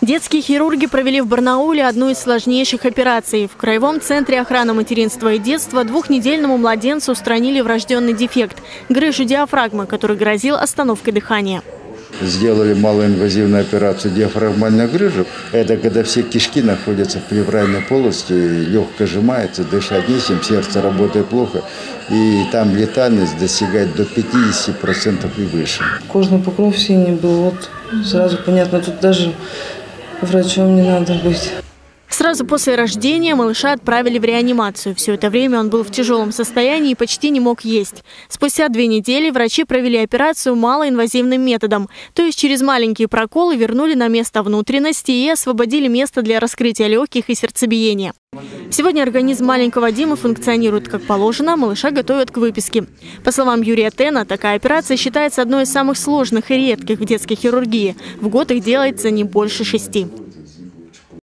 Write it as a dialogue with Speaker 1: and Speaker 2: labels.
Speaker 1: Детские хирурги провели в Барнауле одну из сложнейших операций. В Краевом центре охраны материнства и детства двухнедельному младенцу устранили врожденный дефект – грыжу диафрагмы, который грозил остановкой дыхания.
Speaker 2: Сделали малоинвазивную операцию диафрагмальной грыжи. Это когда все кишки находятся в плевральной полости, легкое сжимается, дышать нечем, сердце работает плохо. И там летальность достигает до 50% и выше.
Speaker 3: Кожный покров синий был, вот сразу понятно, тут даже врачом не надо быть.
Speaker 1: Сразу после рождения малыша отправили в реанимацию. Все это время он был в тяжелом состоянии и почти не мог есть. Спустя 2 недели врачи провели операцию малоинвазивным методом. То есть через маленькие проколы вернули на место внутренности и освободили место для раскрытия легких и сердцебиения. Сегодня организм маленького Димы функционирует как положено, малыша готовят к выписке. По словам Юрия Тена, такая операция считается одной из самых сложных и редких в детской хирургии. В год их делается не больше 6.